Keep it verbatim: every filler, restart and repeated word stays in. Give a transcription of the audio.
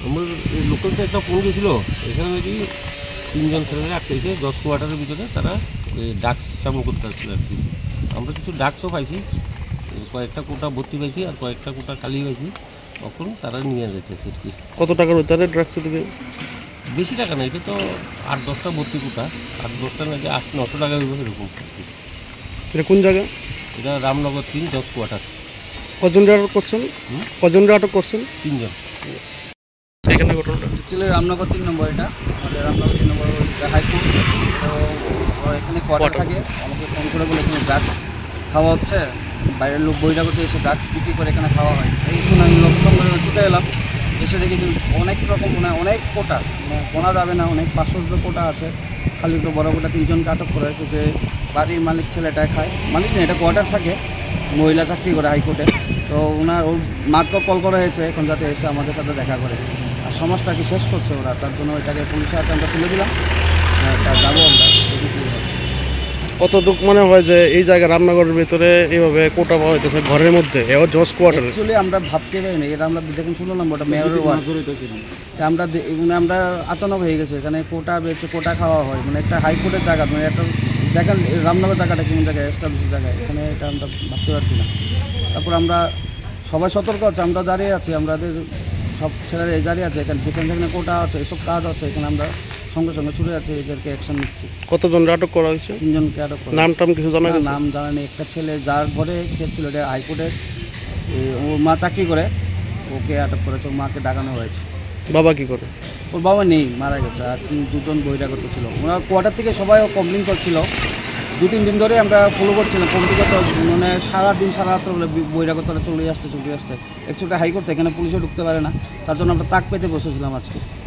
আমার লোকাল তো একটা ফোন গেছিল, এখানে নাকি তিনজন ছেলেরা আটকেছে দশ কোয়ার্টারের ভিতরে, তারা ড্রাগস চামন করতে আসছিল আর কি। আমরা কিছু ড্রাগসও পাইছি, কয়েকটা কোটা ভর্তি পাইছি আর কয়েকটা কোটা খালি পাইছি, তখন তারা নিয়ে যেতেছে আর কি। কত টাকার হতে ড্রাগস থেকে? বেশি টাকা না, এটা তো আট দশটা ভর্তি কোটা, আট দশটা নাকি আট নশো টাকা হইব এরকম। এটা কোন জায়গা? এটা রামনগর তিন দশ কোয়ার্টার। কজন আটক করছেন? কজন আটক করছেন? তিনজন। এখানে ঘটনাটা অ্যাকচুয়ালি রামনগর তিন নম্বর, এটা আমাদের রামনগর তিন নম্বর হাইকোর্ট। তো এখানে কোয়ার্টার থাকে, আমাকে ফোন করে বলে এখানে ড্রাগস খাওয়া হচ্ছে, বাইরের লোক বহিরাগত এসে ড্রাগস বিক্রি করে এখানে খাওয়া হয়। এই শুনে আমি লোক সঙ্গে ছুটে এলাম, এসে দেখি অনেক রকম মানে অনেক কোটা, মানে গোনা যাবে না, অনেক পাঁচশো কোটা আছে। খালি তো বড় কোটা তিনজনকে আটক করা হয়েছে। যে বাড়ির মালিক ছেলেটাই খায়, মালিক না, এটা কোয়ার্টার থাকে, মহিলা চাকরি করে হাইকোর্টে। তো ওনার ওর মাকে কল করা হয়েছে এখন যাতে এসে আমাদের সাথে দেখা করে, আর সমাজটাকে শেষ করছে ওরা, তার জন্য এটাকে পুলিশের হাতে আমরা তুলে দিলাম। তা যাবো আমরা। কতটুক মনে হয় যে এই জায়গা রামনগরের ভিতরে এইভাবে কোটা পাওয়া হইতেছে ঘরের মধ্যে, এও জজ কোয়ার্টারে? অ্যাকচুয়ালি আমরা ভাবতে পারি না, এটা আমরা দেখুন শুনলাম ওটা মেয়রের ওয়ার্ড, আমরা মানে আমরা আচানক হয়ে গেছে এখানে কোটা বেচে কোটা খাওয়া হয়, মানে একটা হাইকোর্টের জায়গা, মানে একটা দেখেন রামনগর জায়গাটা কেমন জায়গায়, এস্টাবলিশ জায়গায়, এখানে এটা আমরা ভাবতে পারছি না। তারপর আমরা সবাই সতর্ক আছে, আমরা দাঁড়িয়ে আছি, আমাদের সব ছেলেরা দাঁড়িয়ে আছে, এখানে যেখানে যেখানে কোটা আছে এসব কাজ আছে, এখানে আমরা সঙ্গে সঙ্গে ছুটে যাচ্ছে, এদেরকে অ্যাকশন নিচ্ছি। কতজন আটক করা হয়েছে? তিনজনকে আটক করা। নাম টাম কিছু জানা গেছে? নাম জানা নেই। একটা ছেলে যার ঘরে খেয়েছিল, এটা হাইকোর্টের, ওর মা চাকরি করে, ওকে আটক করেছে, ওর মাকে ডাকানো হয়েছে। বাবা কি করে? ওর বাবা নেই, মারা গেছে। আর তিন দুজন বহিরাগত ছিল, ওনার কোয়ার্টার থেকে সবাই কমপ্লেন করছিল, দু তিন দিন ধরে আমরা ফলো করছিলাম। কমপ্লিগত মানে সারাদিন সারা রাত্র বলে বহিরাগতরা চলে আসতে চলে আসতে। অ্যাকচুয়ালি হাইকোর্ট এখানে পুলিশও ঢুকতে পারে না, তার জন্য আমরা তাক পেতে বসেছিলাম আজকে।